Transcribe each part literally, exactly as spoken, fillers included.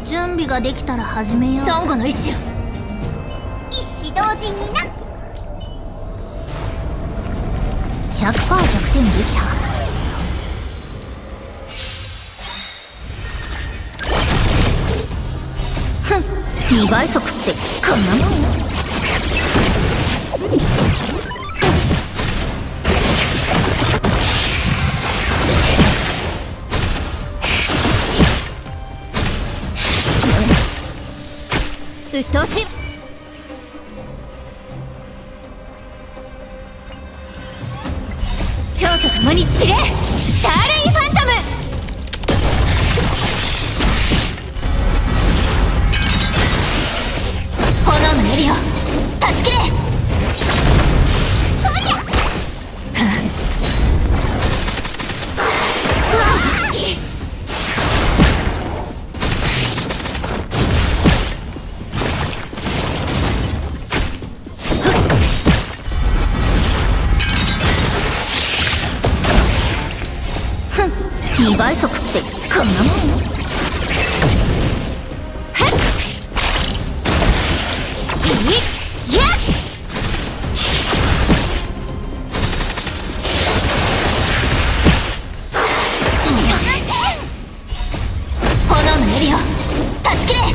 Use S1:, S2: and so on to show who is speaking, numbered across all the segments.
S1: 準備ができたら始めよう。
S2: 孫悟の意志を。
S3: 一子同時にな。
S1: ひゃくパーセント 弱点撃破。ふん、にばい速ってこんなもんよ。
S2: うっとうしい。蝶と共に散れ、スターレイファントム。炎のエリオ断ち切れ。
S3: トリア。
S2: うわっ、意識。
S1: にばい速ってこんなもんよ。
S2: はっ、いっやっ。炎のエリオ断ち切れ。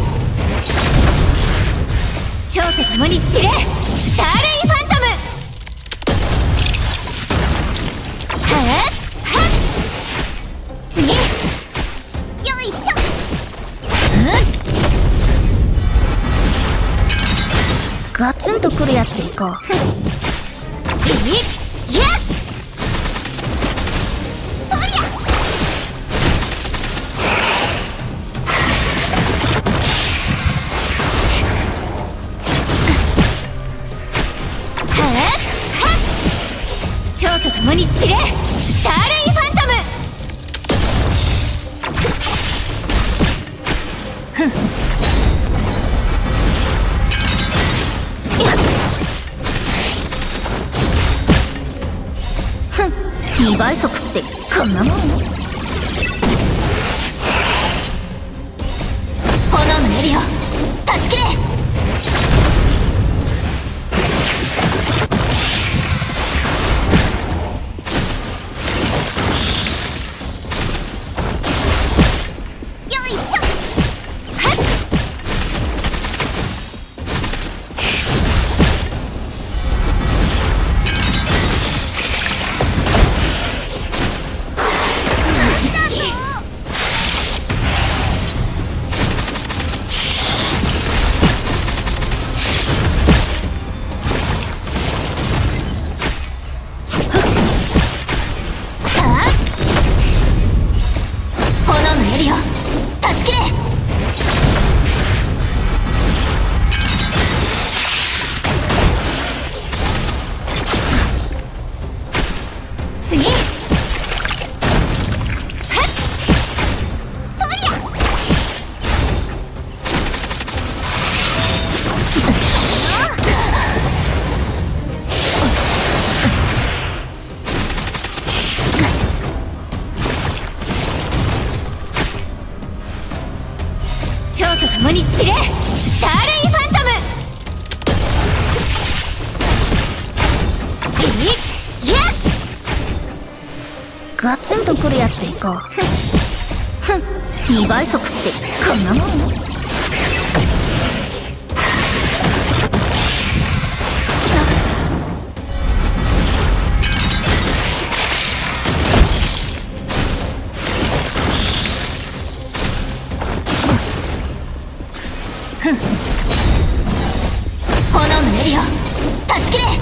S2: 蝶と共に散れ、スターレイファントム。はっ次。
S3: よいしょ。
S1: ガツンとくるやつでいこう。
S2: いっやっ。
S3: トリア。
S2: はっはっ、蝶と共に散れ、スターレイファントム。
S1: ふんにばい速ってこんなもんよ。
S2: 炎のエリオ断ち切れ。
S3: よいしょ。
S2: はっ、蝶と共に散れ、スターレイファントム。いっやっ。
S1: ガツンとくるやつでいこう。ふん、にばい速ってこんなもんよ。
S2: 炎のエリオ断ち切れ。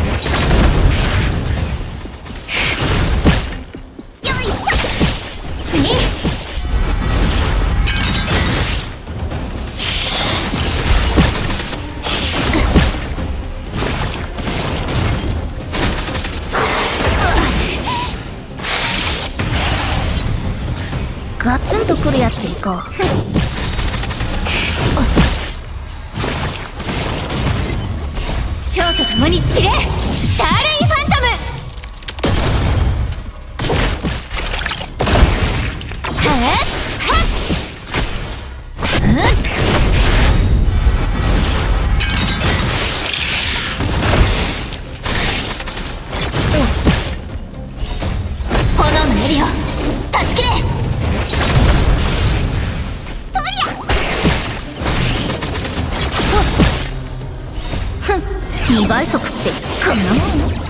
S3: よいしょ。
S2: 次。
S1: ガツンとくるやつでいこう。
S2: 蝶と共に散れ、スターレイファントム。はっはっ、 ち切れ。
S3: とりゃ
S1: ふんにばい速ってこんなもん。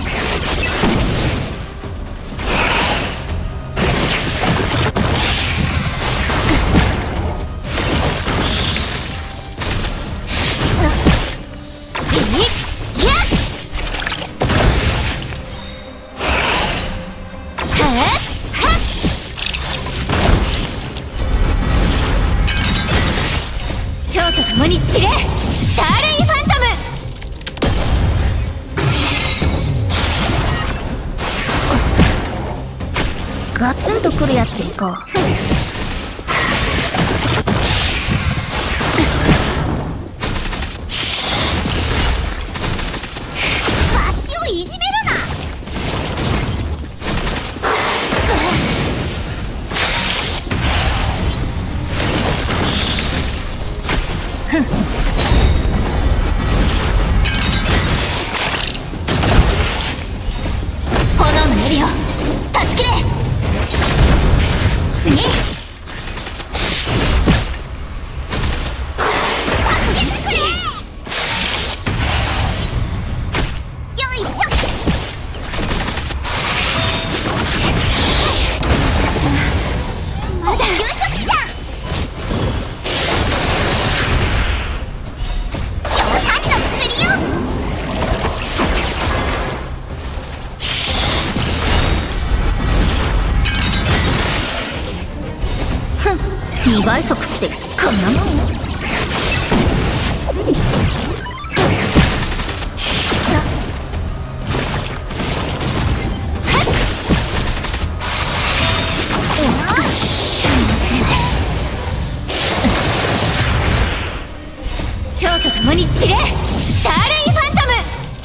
S2: 蝶と共に散れ。スターレイファントム。
S1: ガツンとくるやつでいこう。
S3: わしをいじめるな。
S2: 炎のエリを断ち切れ。次。
S3: 助けてくれ。よいしょ。まだ夕食じゃ。強炭の薬よ。
S1: にばい速ってこんなもん。
S2: 蝶と共に散れ。スターレイファントム。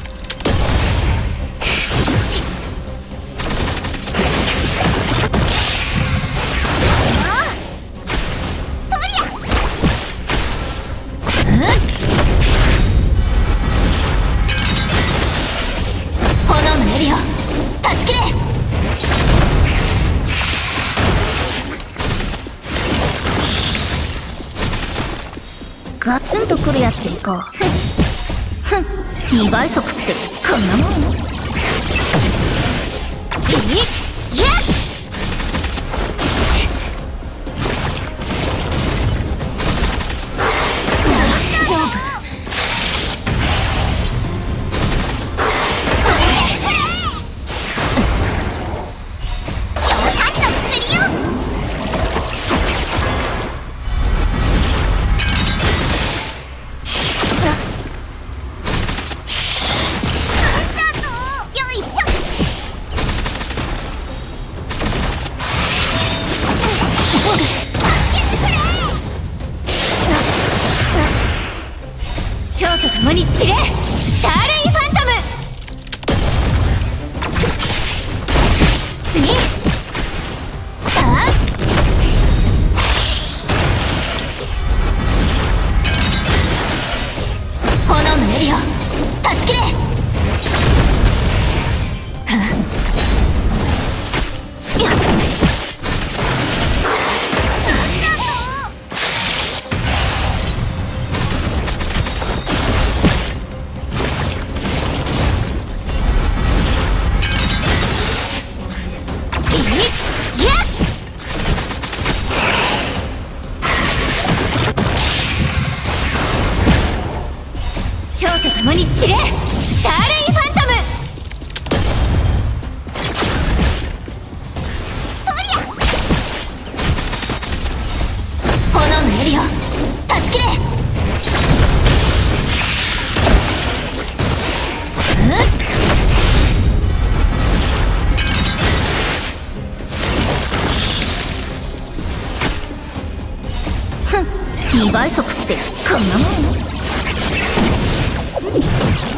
S2: 炎のエリを断ち切れ。
S1: ガツンとくるやつでいこう。ふんにばい速ってこんなもん。
S2: いっやっ。大丈夫。蝶と共に散れ。スターレイファントム。次。ああ。炎のエリを断ち切れ。蝶と共に散れ。スターレイファントム。炎のエリを断ち切れ。
S1: ふんにばい速ってこんなもん。